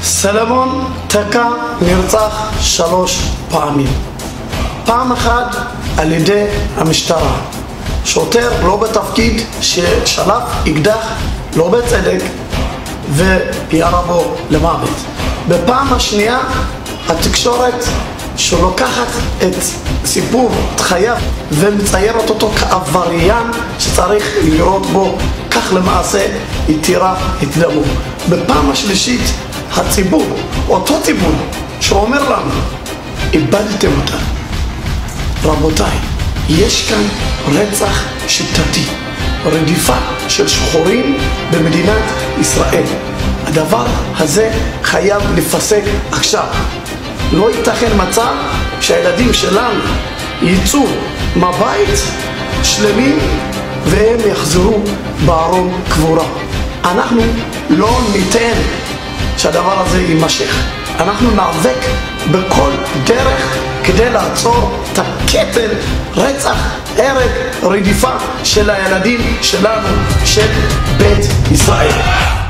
סלמון תקע נרצח 3 פעמים. פעם אחת על ידי המשטרה. שוטר לא בתפקיד ששלף אקדח לא בצדק וירה בו למוות. בפעם השנייה התקשורת שלוקחת את סיפור את חייו ומציירת אותו כעבריין שצריך לראות בו, כך למעשה התירה את דמו. בפעם השלישית הציבור, אותו ציבור שאומר לנו איבדתם אותה. רבותיי, יש כאן רצח שיטתי, רדיפה של שחורים במדינת ישראל. הדבר הזה חייב לפסק עכשיו. לא ייתכן מצב שהילדים שלנו יצאו מהבית שלמים והם יחזרו בארון קבורה. אנחנו לא ניתן שהדבר הזה יימשך. אנחנו נאבק בכל דרך כדי לעצור את הקטל, רצח, הרג, רדיפה של הילדים שלנו, של בית ישראל.